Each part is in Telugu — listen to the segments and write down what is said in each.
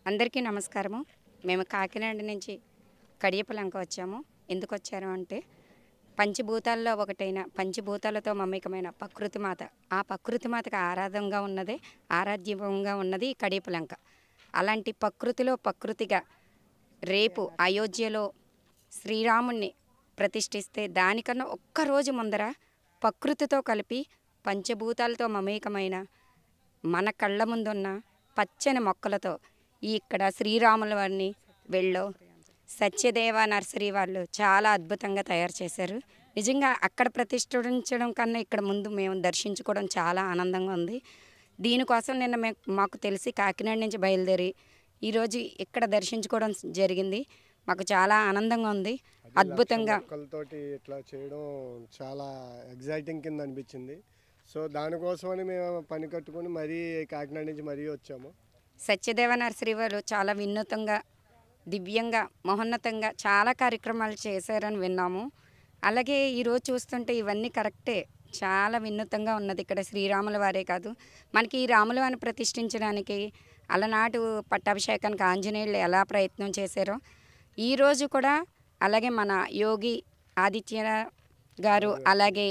అందరికీ నమస్కారము. మేము కాకినాడ నుంచి కడియపలంక వచ్చాము. ఎందుకు వచ్చారు అంటే పంచభూతాల్లో ఒకటైన పంచభూతాలతో మమేకమైన ప్రకృతి మాత. ఆ ప్రకృతి మాతకు ఆరాధంగా ఉన్నదే ఆరాధ్యంగా ఉన్నది ఈ కడియపలంక. అలాంటి ప్రకృతిలో ప్రకృతిగా రేపు అయోధ్యలో శ్రీరాముణ్ణి ప్రతిష్ఠిస్తే దానికన్నా ఒక్కరోజు ముందర ప్రకృతితో కలిపి పంచభూతాలతో మమేకమైన మన కళ్ళ ముందున్న పచ్చని మొక్కలతో ఇక్కడ శ్రీరాముల వారిని వెళ్ళో సత్యదేవ నర్సరీ వాళ్ళు చాలా అద్భుతంగా తయారు చేశారు. నిజంగా అక్కడ ప్రతిష్ఠించడం కన్నా ఇక్కడ ముందు మేము దర్శించుకోవడం చాలా ఆనందంగా ఉంది. దీనికోసం నిన్న మాకు తెలిసి కాకినాడ నుంచి బయలుదేరి ఈరోజు ఇక్కడ దర్శించుకోవడం జరిగింది. మాకు చాలా ఆనందంగా ఉంది. అద్భుతంగా మొక్కలతోటి ఇట్లా చేయడం చాలా ఎగ్జైటింగ్ కింద అనిపించింది. సో దానికోసమని మేము పని కట్టుకొని మరీ కాకినాడ నుంచి మరీ వచ్చాము. సత్యదేవ నర్సరీ వాళ్ళు చాలా వినూతంగా దివ్యంగా మహోన్నతంగా చాలా కార్యక్రమాలు చేశారని విన్నాము. అలాగే ఈరోజు చూస్తుంటే ఇవన్నీ కరెక్టే, చాలా వినూతంగా ఉన్నది. ఇక్కడ శ్రీరాముల వారే కాదు, మనకి ఈ రాముల వారిని ప్రతిష్ఠించడానికి అలనాటు పట్టాభిషేకానికి ఆంజనేయులు ఎలా ప్రయత్నం చేశారో ఈరోజు కూడా అలాగే మన యోగి ఆదిత్య గారు అలాగే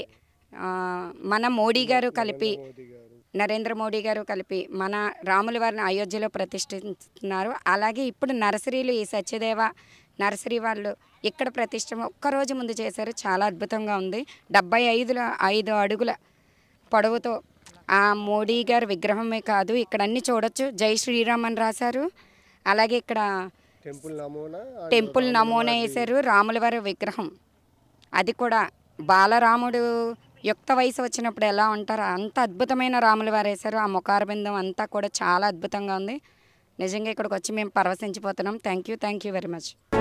మన మోడీ గారు కలిపి నరేంద్ర మోడీ గారు కలిపి మన రాముల వారిని అయోధ్యలో ప్రతిష్ఠిస్తున్నారు. అలాగే ఇప్పుడు నర్సరీలు ఈ సత్యదేవ నర్సరీ వాళ్ళు ఇక్కడ ప్రతిష్ఠ ఒక్కరోజు ముందు చేశారు. చాలా అద్భుతంగా ఉంది. 75 అడుగుల పొడవుతో ఆ మోడీ గారి విగ్రహమే కాదు, ఇక్కడ అన్నీ చూడొచ్చు. జై శ్రీరామ్ అని రాశారు. అలాగే ఇక్కడ టెంపుల్ నమూనా వేశారు. రాముల వారి విగ్రహం అది కూడా బాలరాముడు యుక్త వయసు వచ్చినప్పుడు ఎలా ఉంటారో అంత అద్భుతమైన రాముల వారు వేశారు. ఆ ముఖారబిందం అంతా కూడా చాలా అద్భుతంగా ఉంది. నిజంగా ఇక్కడికి వచ్చి మేము పరవశించిపోతున్నాం. Thank you very much.